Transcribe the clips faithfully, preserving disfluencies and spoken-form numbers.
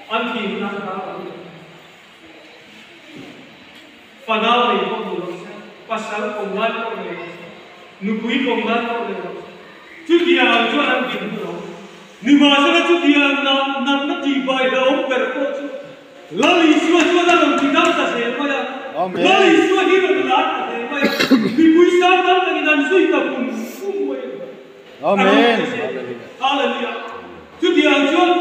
anh thì nó đã phần nào thì có đủ rồi và sáng cùng ngăn có được nụ quý cùng ngăn có được trước kia là cho anh tìm được nụ mà sẽ trước kia nằm nằm nó chỉ bài là ông phải có chứ lali xua xua ra làm gì đâu ta sẽ mà lali xua hi mà là ta sẽ mà vì quý sáng năm cáiนั้นsuy tập cùng cùng vậy amen hallelujah trước kia anh cho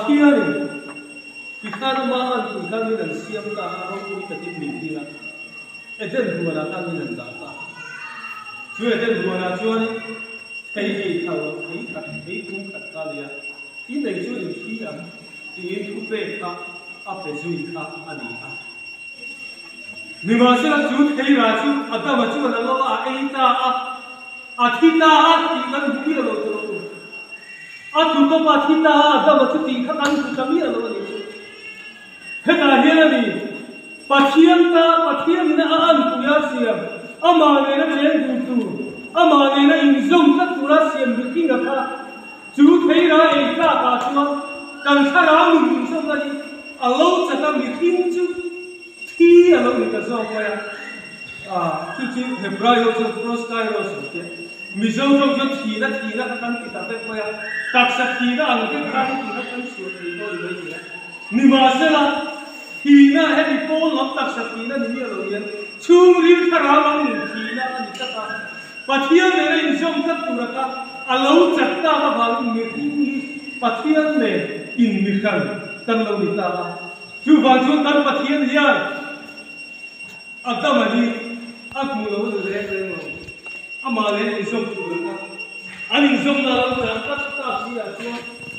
thiên thì khăn mà ăn thì khăn mình ăn xiêm ta không có cái gì mình đi là cái tên của là khăn mình ăn ta chú cái tên của là chú này thấy gì thầu thấy thật thấy cũng thật ta liền ý này chú là khi ăn thì yên cũng về ta áp về chú ta ăn đi à nhưng mà sẽ là chú thấy là chú ở đâu mà chú là nó à ấy ta à à thì ta à thì cái gì là nó à tụi tôi mà thì ta ở đâu mà chú thì khác ăn thì cái gì là nó hết là hiện là gì bà thiên ta bà thiên nó ăn cũng ya xiêm à mà này nó chén cũng tu à mà này nó in dung các tu là xiêm được khi nào ta chú thấy là ấy ta cả chú cần thay ra mình xong là gì à lâu chắc là mình tin chú thi à lâu mình ta xong rồi à chú chú Hebraio chú Proskairos chứ mình xong trong chú thi là thi là các anh kita phải coi à đặc sắc thi là anh cái cái thi là anh sửa thì tôi đi vậy nhưng mà sẽ là thì na hết đi cô lót đặc sắc thì na như là rồi chung riêng thà ra bằng thì na anh chắc là và thiên này là trong các tu là à lâu chắc ta là vào người thì và thiên này in mi khăn tân lâu đi ta chú vào chú tân và thiên gì à à ta mà đi à cũng lâu rồi đấy rồi à mà lên in trong tu là anh in trong là lâu rồi ta ta gì à chú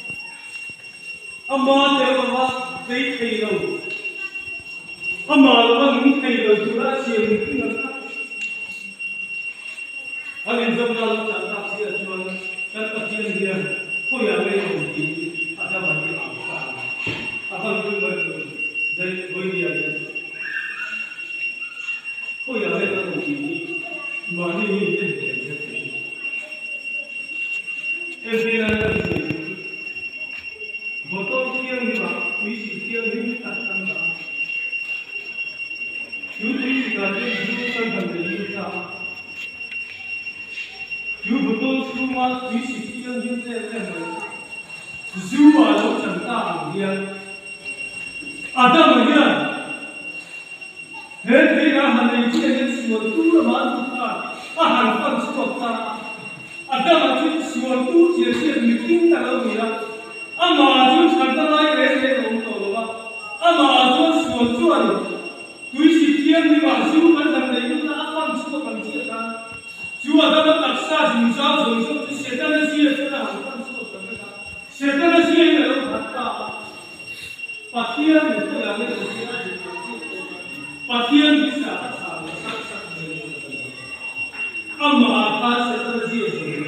à mà để mà thấy thấy lâu à mà là mình thấy lâu chú là xiêm cái nó anh in trong là lâu rồi ta gì à chú tân và thiên gì à thôi à bây giờ thì ada banyak angka, apa itu dari boleh dia. Oh ya, saya tahu ini, mana ini yang dia. Empira itu, betul dia ni lah, visi dia ni tak tambah. Jadi kita ni bukan hanya kita, jadi betul semua visi dia ni saya tahu. Dù ở đâu chẳng ta ở kia, à ta ở kia, hết thế là hàng này chỉ là sửa tu là mà tu ta, à hàng phần sửa ta, à ta mà chỉ sửa tu chỉ là mình tin ta đâu vậy, à mà chúng chẳng ta lại để để làm đâu mà, à mà chúng sửa tu này, tuy chỉ thiên đi mà dù vẫn hàng này chúng ta phần sửa phần chỉ là, dù ở đâu đặc sắc chúng ta dùng dùng chỉ sẽ ta là chỉ là hàng phần sửa phần ta. Sekarang sih yang dalam kata, pakaian itu yang ada di pakaian bisa sama sak-sak dengan amma apa sekarang sih yang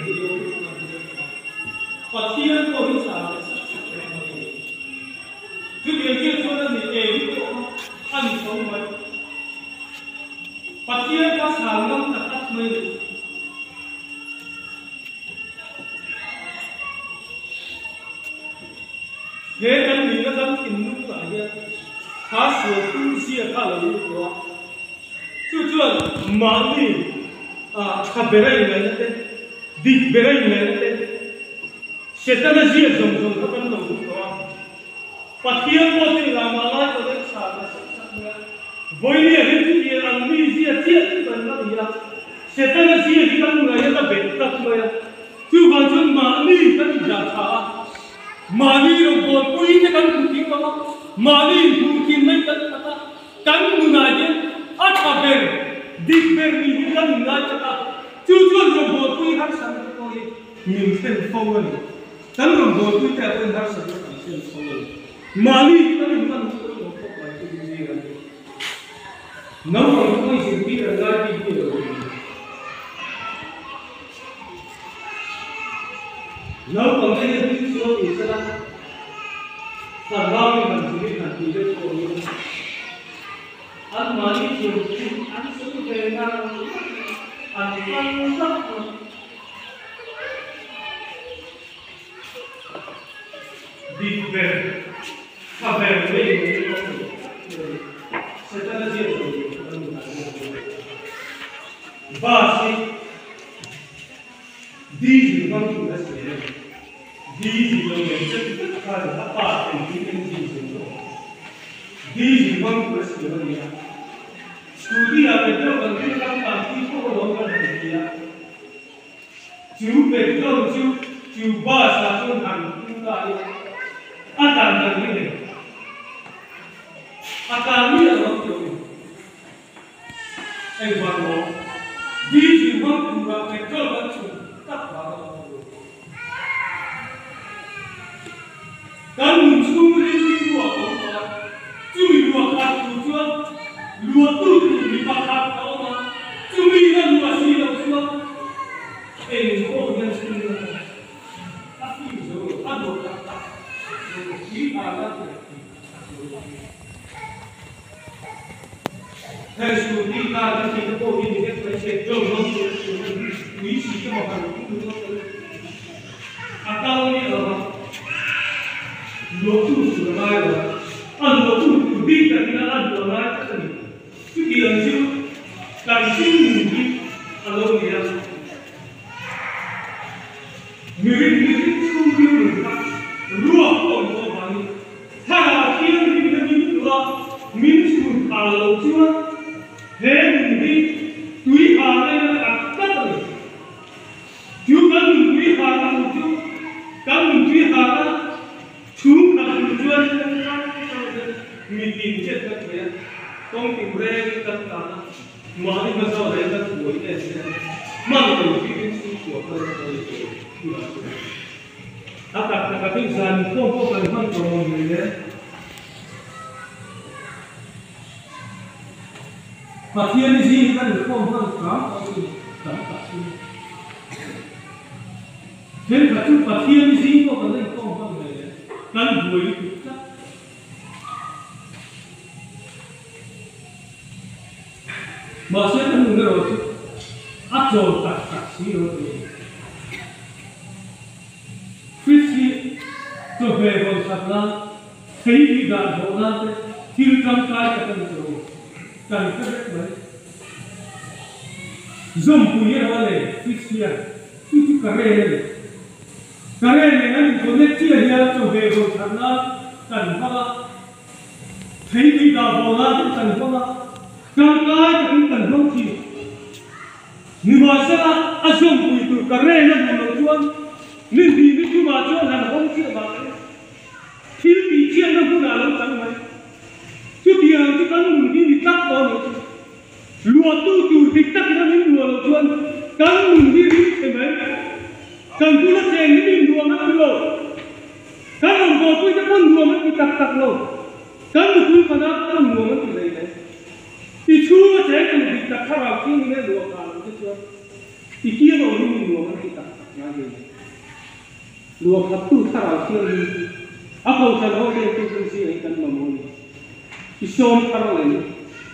pakaian kau bisa sak-sak dengan jadi dia cuma ni eh itu ani semua pakaian pas hangat tak main thế anh mình nó dám tin lúc lại kia, phá sửa tu sửa khá là nhiều quá, chú chú mà đi à khắp bề này này thế, đi bề này này thế, sẽ ta nó gì dùng dùng các anh đồng quá, phát hiện có thể làm mà lại có thể xả là sắp sắp nữa, với nhiều cái chuyện anh mi gì à chết vẫn là gì à, sẽ ta nó gì thì các người ta biết tất rồi, chú vào chú mà mi các người giả thà Mani robot pui je kan kuting kama mani mungkin mai kan kata kan munaje athaber dikber ni kan nga chaka chu chu robot pui har san ko ye min sen phone kan robot pui ta kan har san ko sen phone mani kan man ko ko mai ku ni ga no ko ko sin bi ra ga di bi ro no ko ne ni so isla Sarvam manjuri nanti je koi, an mani churchi, an suku kena, an pangsak, dikber, kabar lagi, setelah dia tu, basi, di dalam tugas dia. Di dalam menjadi kalau apa yang kita inginkan, di dalam persiapannya, studi apa itu bagaimana kaki orang dia, cuba betul cuba cuba satu hari kita akan kan ini akan ini adalah jodoh yang baru di jiwa juga mereka macam tak baru kan muncul dari dua orang cumi dua kat tujuan dua tujuh di pakat orang cumi dan dua silam semua eh kau yang sendiri tapi jodoh ada kata di alat Hãy subscribe cho kênh Ghiền Mì Gõ để không bỏ lỡ những video hấp dẫn thế thì quý hà đây là cả tất rồi chú cần quý hà là một chú cần quý hà là chú cần một chuyên mình tìm chết các thế không tìm ra tất cả mà đi mà sao đấy là tuổi này mà mình phải biết suy của tôi rồi tất cả các cái gian không có cần phân của mình đấy và thiên gì ta được không hơn đó đó thiên cả chút và thiên gì có vấn đề không hơn này cần đuổi thực chất mà sẽ không được rồi áp dụng tất cả xí rồi phía xí cho về vào sạch ra thấy đi đàn hộ ra thiên trăm cái cái cần rồi cần cái đấy đấy zoom punya apa le fixia itu kare le kare le nan connect dia dia cho về rồi thằng nó cần phải thấy đi đào vào ra cần phải cần cái cũng cần không chỉ nhưng mà sao à zoom pui tu kare nan nó chuan nên đi với chú mà chuan là không chịu vào thiếu bị chiên nó cũng là lâu chẳng mấy chứ tiền chứ cần mình đi tắt đó nữa lúa tu tu thì tắt nó đi lúa rồi chuan cần mình đi đi thế mấy cần tu nó chèn đi lúa nó đi rồi cần mình có tu cho con lúa nó đi tắt tắt rồi cần mình tu phải nó con lúa nó đi đây đấy thì chú nó chèn cần đi tắt khá vào khi mình lúa cả rồi chứ chưa thì kia rồi đi lúa nó đi tắt tắt như vậy lúa khá tu khá vào khi mình à không phải nói đây tu tu gì ấy cần mà muốn Isom paralel.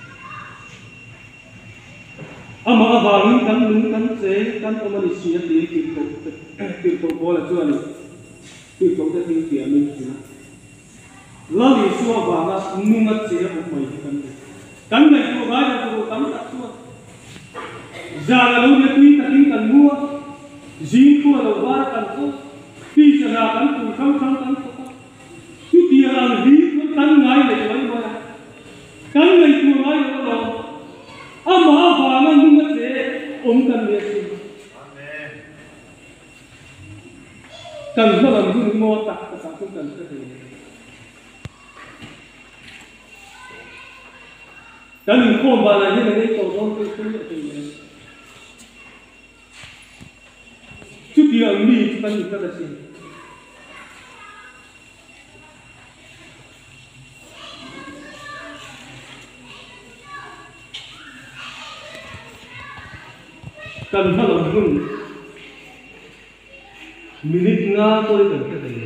Ama avangin kan lung kan se kan omanisia di kirko kirko bola chuan kirko te ting tia min china. Lali suwa vanga nungat se o mai kan. Kan mai ko ga ja ko tam tak suwa. Zala lu ne tui takin kan mua. Jin ko lo war kan ko. Pi chana kan tu kham kham kan ko. Tu tia ang hi ko kan ngai le wai wai. Kan mai tu ngai lo. Ama vanga nungat se om kan le se. Amen. Kan ho lam du mo tak ka sa kan ka te. Kan ko ba la ni ne ko don ko ko te ne. Tu ti ang ni kan ni ka se. Kan halam hun minit nga tôi cần cái gì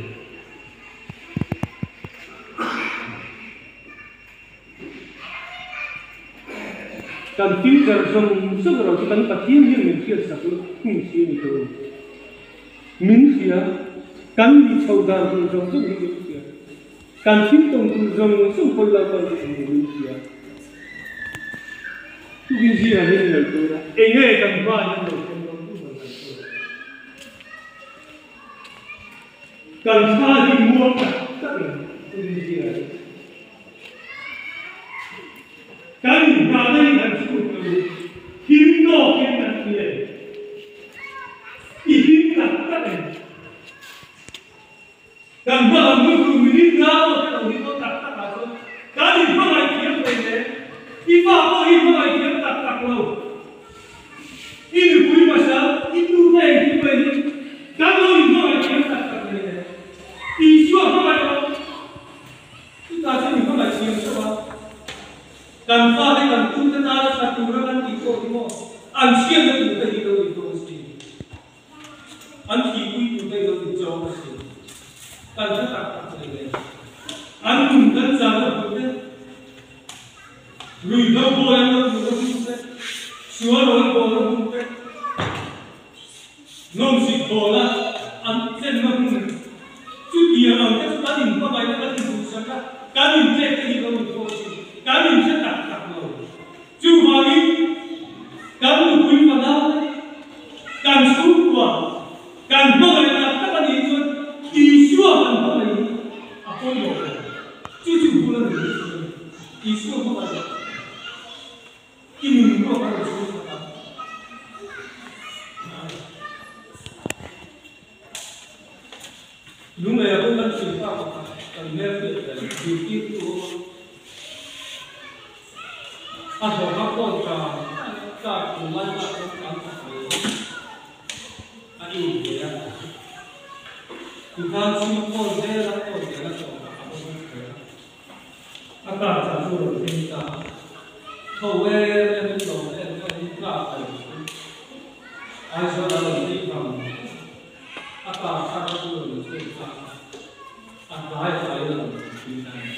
kan future som sugro kan patiem hin min fiat sa tu min si ni to min sia kan ni chauda tu jong tu ni sia kan tin tong tu jong sum pol la pa ni min sia tu bin ji ra ni le to ra e nge kan ba ni lo kan lo tu ma kan sa di mua ka ta ni tu bin ji ra kan ba dai kan su ko kim no kim na ni i kim na ta ni kan ba mu ku ni ta sẽ mình có lại chiếm cho bạn cần pha hay cần tu cho ta là tu ra ăn thì thôi đúng không ăn xiên nó cũng phải đi đâu thì thôi gì ăn thì quy cũng phải đâu thì cho cái gì cần cho ta cái này ăn cũng cần ra nó cũng thế lùi đâu bồi nó cũng cũng thế xóa rồi bồi nó cũng thế nôm xịt bồi là ăn trên nó cũng chút nhiều ở cái gia đình có bài gia đình cũng sao cả cá mình chết cái gì đâu thì thôi cá mình sẽ đặt đặt rồi chú vào đi cá mình quý vào đâu càng xuống qua càng mơ lại là các bạn đi chơi đi xua càng mơ lại à con rồi chú chú cũng là gì đi xua mơ lại cái mình có phải là xua cả lúc này tôi đang chuyển qua cần nghe việc là điều tiết của à cho các con cả cả cùng lai cả con cả à yêu vậy à thì ta chỉ con thế là con thế là cho các con thế à cả sản xuất rồi thì ta thầu về em mình đầu em cho đi cả phải ai cho nó là đi bằng à cả sản xuất rồi thì ta Apply file in time.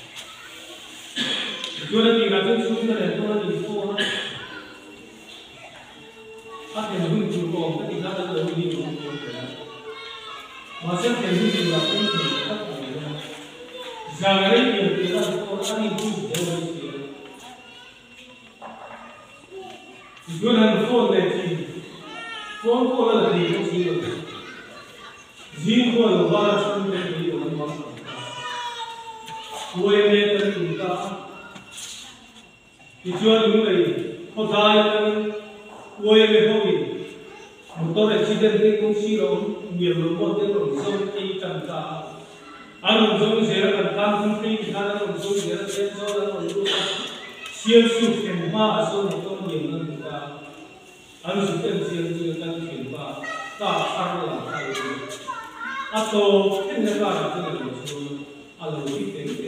जो ना तीन रात शुरू में रहते हैं तो इनको ना आप ये नहीं शुरू को अपने तीन रात तो नहीं शुरू करें मासिक पेंडिंग तीन रात में नहीं करें जागरण की तीन रात को ना नहीं शुरू करें जो ना फोन लेती फोन को ना नहीं शुरू करें जीन को दोबारा शुरू करने के लिए वो ये मेरे तरफ उनका इजुआ दूँगी खुदाई कर वो ये मेरे होगी मोटर एक्सीडेंट के कुछ ही लोग मेरे लोगों के लोग सब की चंदा आलू जो ज़ेरा करता हूँ कि किसान लोग जो ज़ेरा से जो लोग शेयर सूट के माँ जो तो ये लोग का आलू सुपर शेयर जो का खेलवा का आलू आता है अब तो कितने बार आते हैं लोग आलू की तेल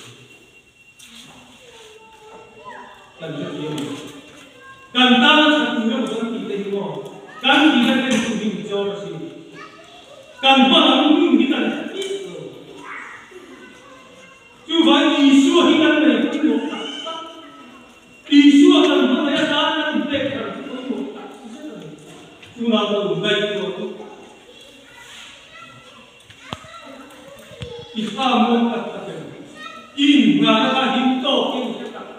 cần rất nhiều cần ta là chủ yếu trong kinh tế của cần gì là cái chủ yếu cho là gì cần bao nhiêu những cái cần ít chứ phải đi xua khi cần này cũng một đi xua cần không phải là cần tệ cần cũng một chúng nào có đủ đầy rồi thì sao muốn tập tập in ngà nó phải in tổ in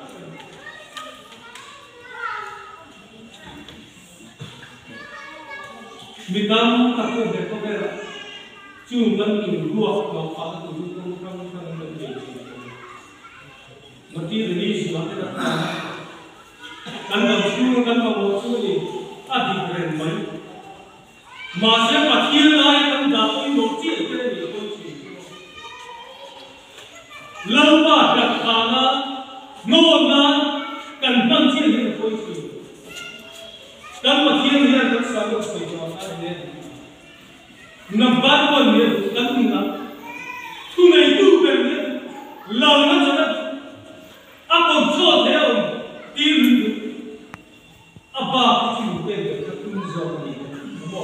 mình đang tập trung để có cái là chúng mình mình luộc nó phá từ từ không không không được gì một tí là đi xuống cái đó ăn đầu xuống ăn đầu một số gì à thì phải mấy mà sẽ phát hiện lại ăn đào cái một chiếc cái này không chỉ lâu ba đặt hàng á ngon á cần năm chiếc cái này không chỉ cần một chiếc cái này rất sáng rất sạch Nampak pun dia kan tinggal. Tu naik tu benda, lawan macam apa jauh dia tim apa tu benda tu jauh ni, apa?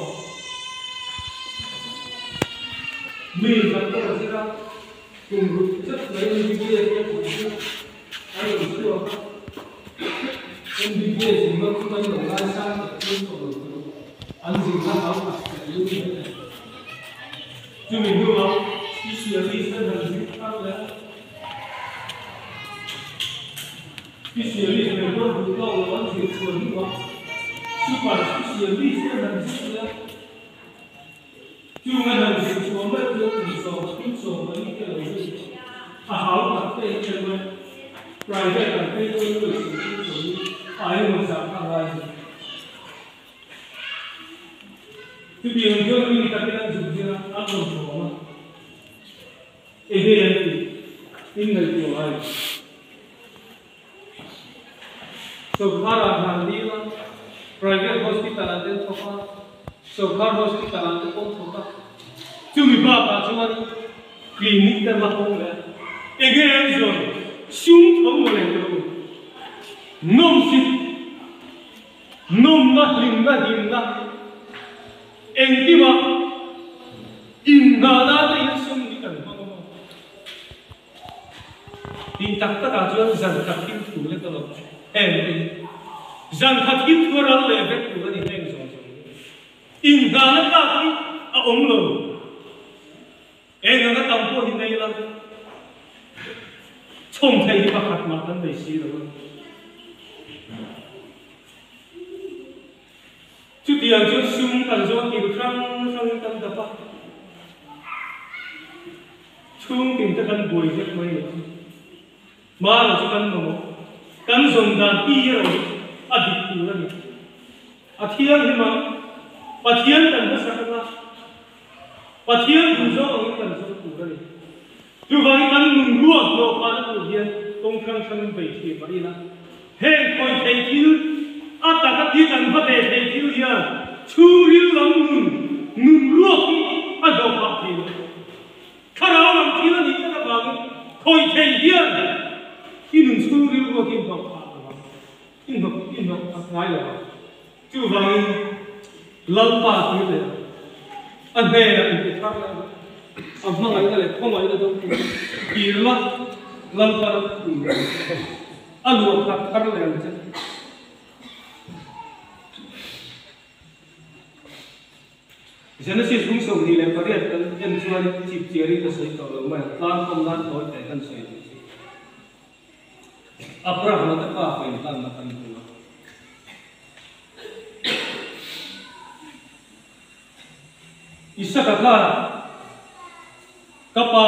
Mình kan tu sekarang tunggu cek lain video dia tu, ayo tu apa? Kan video semua tu kan orang sana tu tu, anjing kan apa? You chứ mình đưa vào đi xìa đi sẽ là gì khác đấy đi xìa đi thì mình có đủ lâu là vẫn chỉ thường như vậy chứ còn đi xìa đi sẽ là gì đấy chứ ngay là mình xuống mấy cái tủ sổ tủ sổ mấy cái đầu gì à háo cả cái cái mấy rồi cái là cái cái cái tủ sổ đi ai mà dám thằng này thì bây giờ chúng mình tập cái dùng gì đó áp dụng vào mà, cái này là in người của ai, Sokhar hàng đi là private hospital là tên Sokhar, Sokhar hospital là tên con Sokhar, chúng mình bảo bà chúng mình clinic tên là không đấy, cái này sung thong mo le ko nom si nom na ling na hin na eng ti ma in na na te sung ni kan ma ma tin tak ta ka chuan zan ka tin thu le ka lo em ti zan ka tin thu ra le ve tu ni heng so in na na ka ti a ong lo eng na tam po hin nei la chong thai pa khat ma tan dei si lo chu tiang chu sung kan zo ki khang khang kan da pa chung tin ta kan boi je mai ma la chu kan mo kan zong dan pi ye ro a di tu ra ni a thian hi ma pa thian kan ba sa ka pa thian tu zo ang kan zo tu ra ni tu vai kan nun ruat lo pa na tu hian tong khang khang bai thi pa ri na he khoi thei thil a ta ka thi kan ba te thei thil ya chu ri lam nun nun ruat a do pa thi khara lam thi na ni ka ba khoi thei hian ki nun chu ri ruat ki ba pa ba in ba in ba a ngai la tu vai lam pa thi le an he la in ti thar la amma ngai la le khom ngai la do ki la lam pa la tu alu thar thar le an chen Genesis hung so ni le pariat kan jan chuan chip cheri ta sei to lo ma tan kom nan thoi te kan sei Abraham ta pa pen tan na kan tu Isaac ka kapa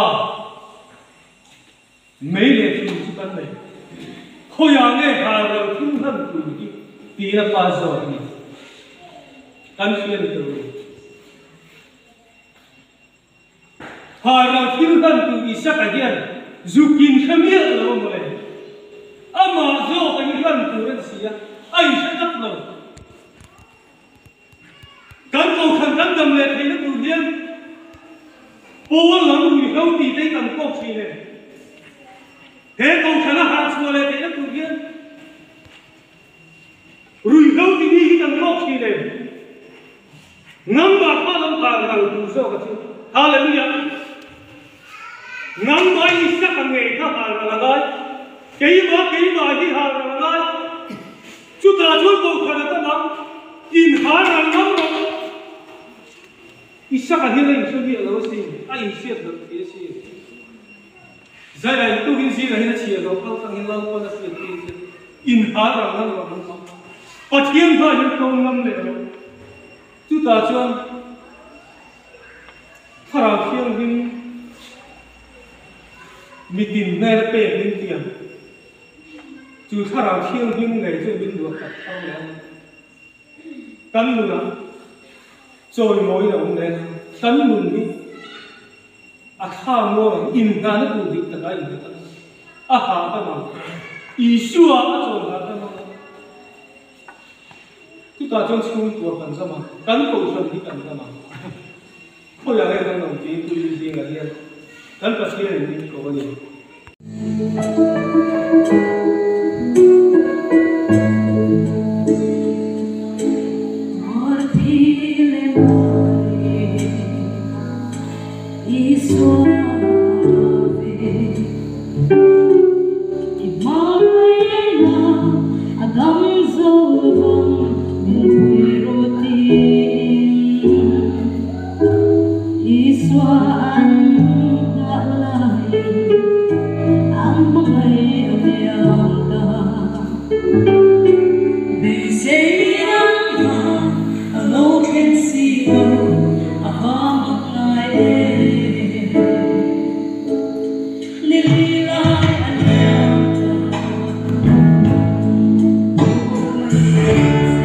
mấy lệ phim chú căn này khôi áng nghe hà rồi phim thân tù đi tí là ba giờ đi căn phiên từ hà rồi phim thân tù đi sắc ở điên dù kín khám hiệp là không có lệ à mà dô cái thân tù lên xí á anh sẽ đắp lời căn cầu khăn căn cầm lệ thấy nó tù điên bố lắm người không tì tay cầm cốc xí này thế câu khana hạt xua lên thế nó tự nhiên rồi đâu thì đi cái thằng ngốc gì này ngắm bạc hoa lâm tàng thằng tù sâu cái chứ hallelujah ngắm nói đi sắc hàng nghề khác hàng là nói cái mà cái mà đi hàng là nói chúng ta chúa câu khana ta ngắm in hàng là ngắm rồi đi sắc hàng hiện lên số việc là có gì ai siết được cái gì Zai lai tu hin si la hin chi lo khau sang hin lo ko na si ti in ha ra na lo han sa pa thiam tha hin ko ngam le lo chu ta chuan khara thiam hin mi tin ne la pe hin tiam chu khara thiam hin ngai chu bin du ka thau le kan nu na choi moi lo ne kan mun ni a kha mo in na na tu dik ta in ta a ha ta ma Isua a chon na ta ma tu ta chon chung tu kan sa ma kan ko chon ni kan sa ma ko ya le kan no ti tu li ji ga ya kan pa si ni ko ni Hãy subscribe cho kênh Ghiền Mì Gõ để không bỏ lỡ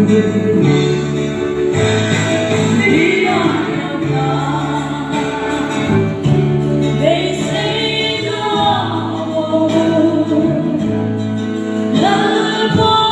They say no more, love.